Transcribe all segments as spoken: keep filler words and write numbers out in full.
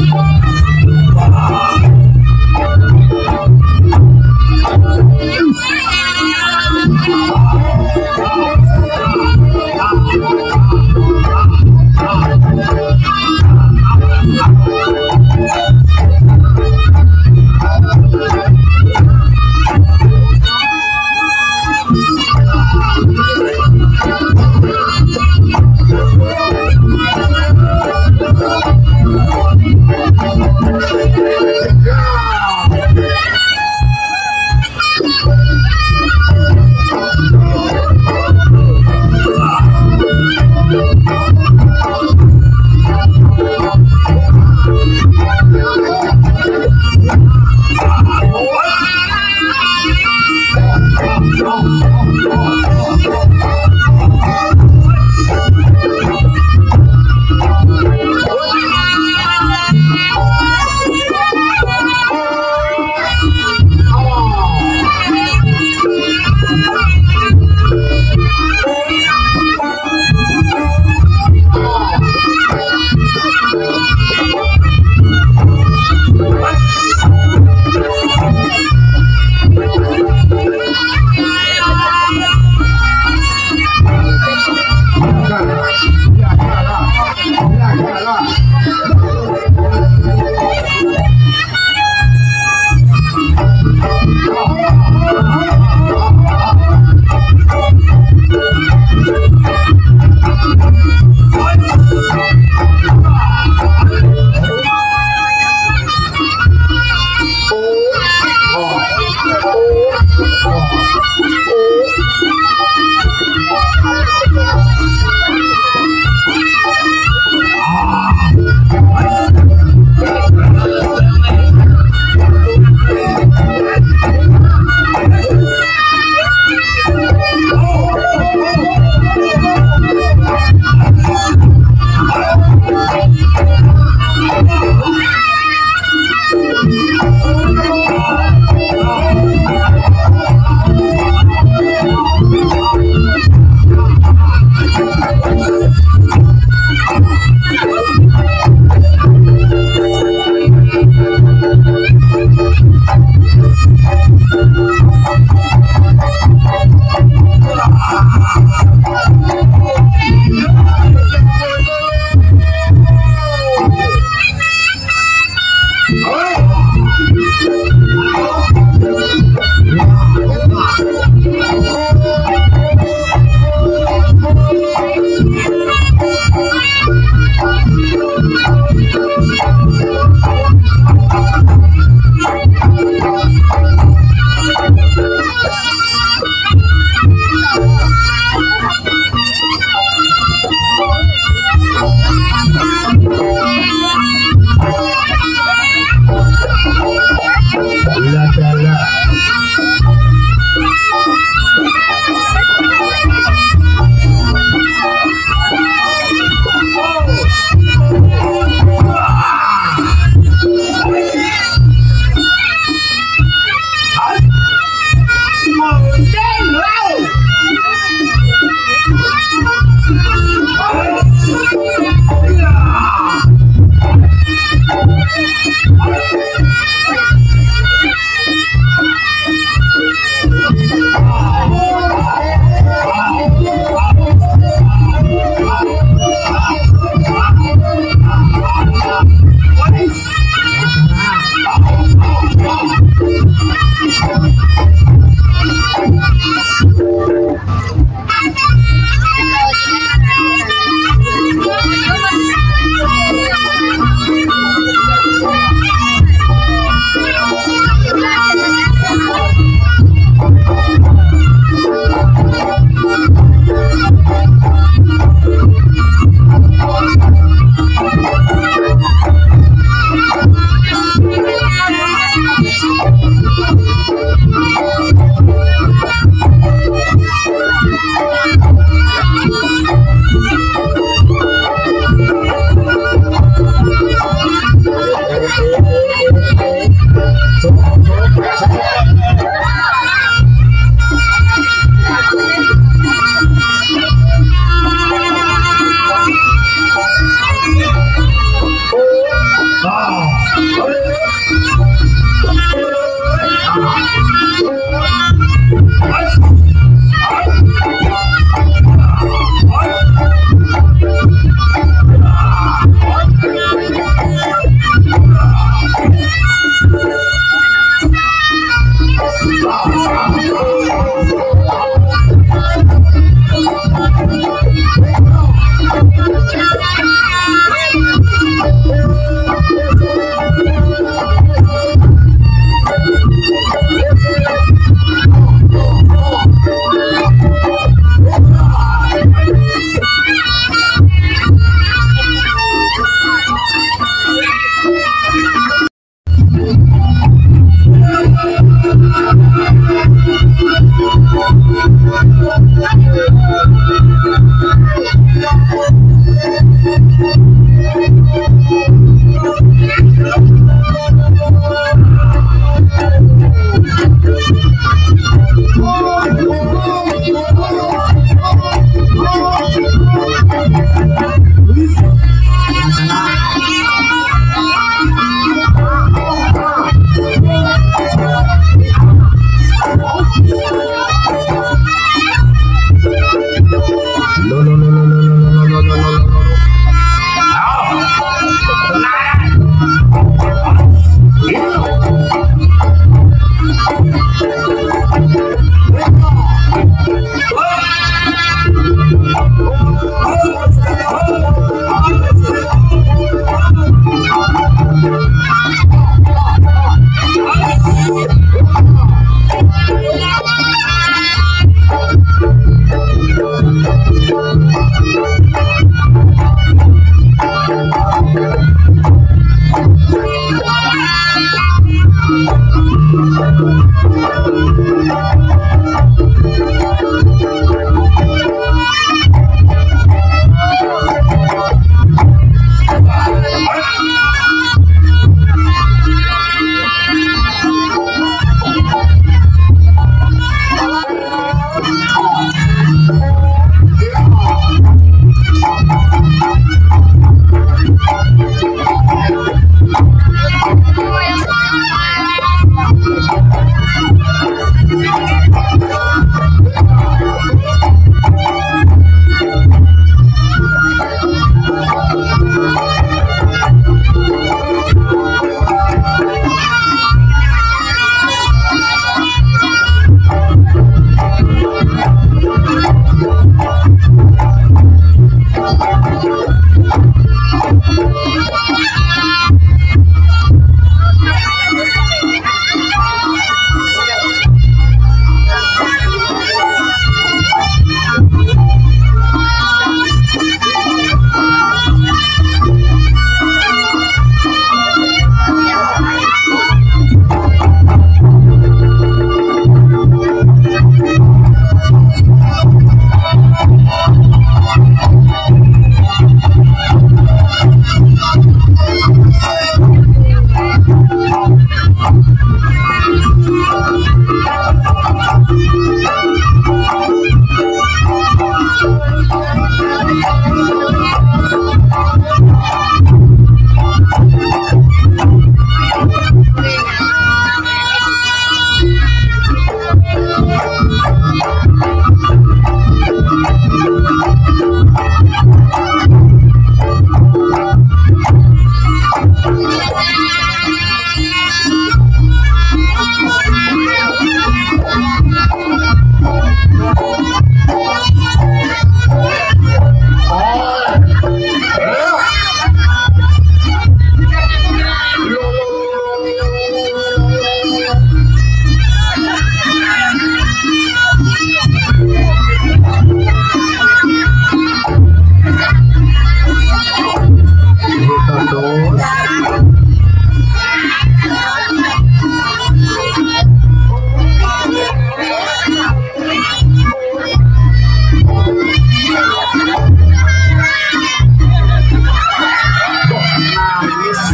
Thank you.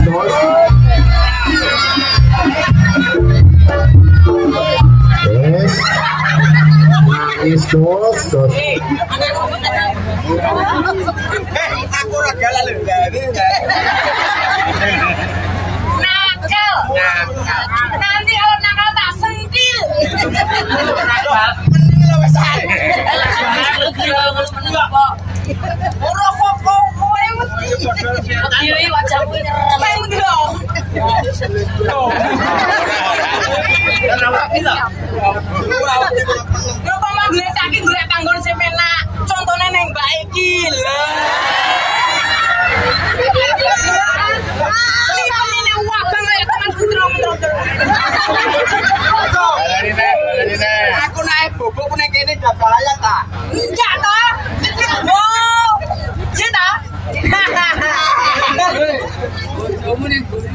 bos. Yes. Nangis dos, dos. Eh, aku ora galah lho. Nakal. Nanti kalau nakal tak sentil. Mending lo wis ae. Ora kok kowe mesti. Ayo iki wajahmu nyerem dong. Lho kok manggil saking golek panggon sing penak. Contone ning Mbak iki lho. Ini wagang kayak teman putra-putra. Aku naik bobok ning kene gak bahaya ta? Enggak toh? Wow. Iya toh? Bojomu ning guri.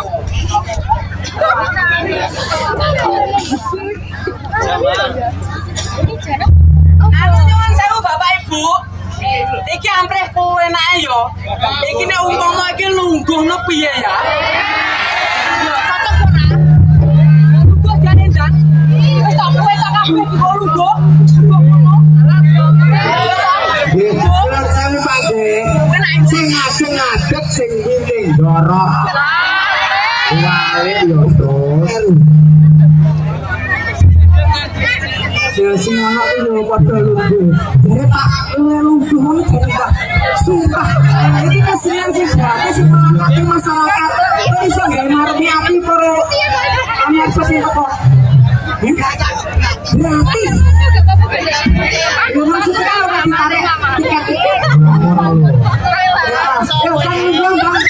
Anu nyuwun sewu Bapak Ibu. Iki ampreh kowe enake yo. Iki nek umpama iki lungguhno piye ya? Yo cocok ora? Lungguh jane ndan. Wis tak kowe tak kabeh digo lungguh. Biar saya pakai sing ngadeg-ngadeg sing ngene ndorok. Wale yo terus. Ya sing ana iki yo padha lungguh. Jare Pak lungguh ngono jare Pak. Sumpah, iki kesenian sing gratis sing mengangkat masyarakat. Iso gawe marmi ati para amarsa sing kok. Gratis. Yo maksudnya kalau ditarik tiket-tiket. Yo kan lungguh Bang.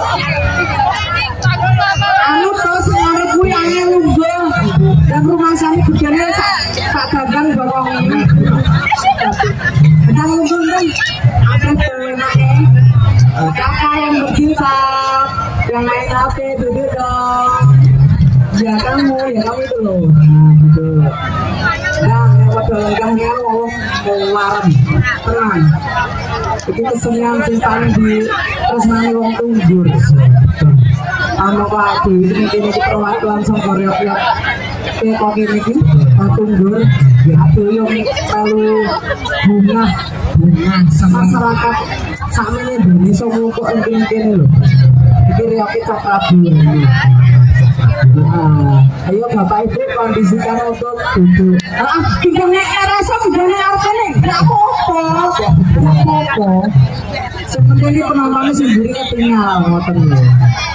Anu terus ngarep kuwi angel lungguh. Dan rumah saya begini Pak Gagang bawang ini. Kadang lungguh kan ada enaknya. Kakak yang berjilbab, yang main H P duduk dong. Ya kamu, ya kamu itu loh. Nah gitu. Nah, waduh lengkahnya mau warm, tenang. Itu kesenian sing paling di tresnani wong tunggur. Anu Pak Dewi ini kini perwakilan sangka reok-reok kayak kok ini ki tunggur ya aduh yang perlu bunga bunga masyarakat sama ini Indonesia ngumpul ini loh ini reok kita Prabu. Nah, ayo Bapak Ibu kondisikan untuk duduk. Ah, pinggangnya erasa pinggangnya apa nih? Gak apa-apa, gak apa-apa. Seperti ini penontonnya sendiri tinggal ngoten nih.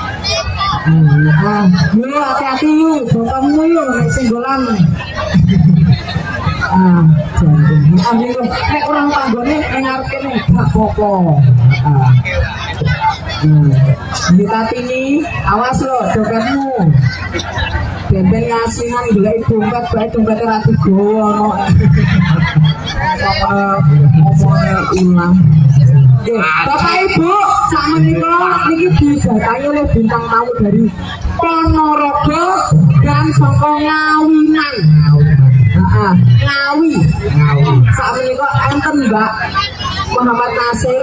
Ah, yuk hati-hati yuk, bapakmu yuk naik singgolan. Ah, jadi ambil nek orang tanggone ngarep nih gak apa-apa. Ah. Hmm. Kita ini awas loh dompetmu. Benten ngasingan gula dompet baik dompet rati gowo. Ngomongnya ulang. Bapak Ibu, sama Niko ini didatangi oleh bintang tamu dari Ponorogo dan Soko Ngawinan. Nah, Ngawi. Sama Niko enten Mbak Muhammad Nasir.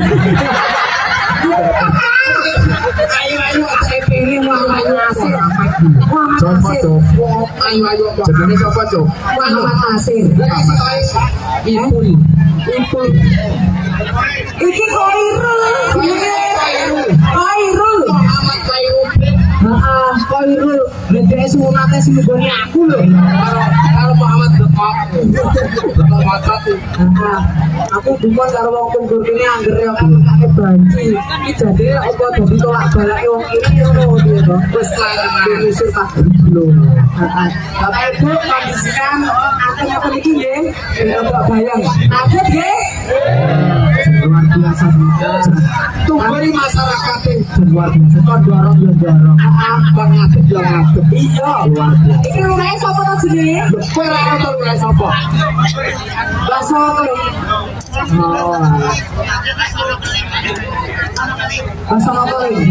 Ayo ayo saya pilih Muhammad Nasir. Muhammad Nasir. Ayo ayo. Jenenge sapa, Cuk? Muhammad Nasir. Ipul. Ipul. Iki Khairul. Khairul. Muhammad Khairul. Heeh, Khairul. Gede sunate sing nggone aku lho. Karo karo Muhammad Bekok. Bekok satu. Heeh. Aku dumun karo wong tunggur kene anggere kan kake banci. Iki jane apa dadi tolak balake wong iki ngono piye to? Wis lan misur tak belum. Heeh. Bapak Ibu kondisikan apa iki nggih? Mbak Bayang. Ada nggih? Luar biasa. Tungguri masyarakat luar biasa. Kok dorong yo dorong. Ah, Bang ngadep yo ngadep. Iya, luar biasa. Iki lumahe sapa to jenenge? Kowe ora ono to lumahe sapa? Lah sapa? Oh. Masa apa lagi?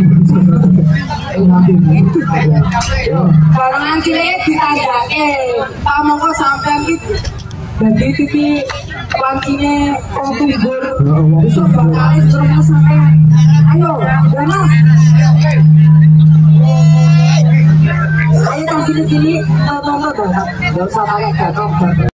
Kalau nanti ditandake, pamongko sampean iki dadi titik wancine wong tunggur. Iso bakal terus sampean. Ayo, jangan. sini sini, nongol banget, nggak usah pakai gatot.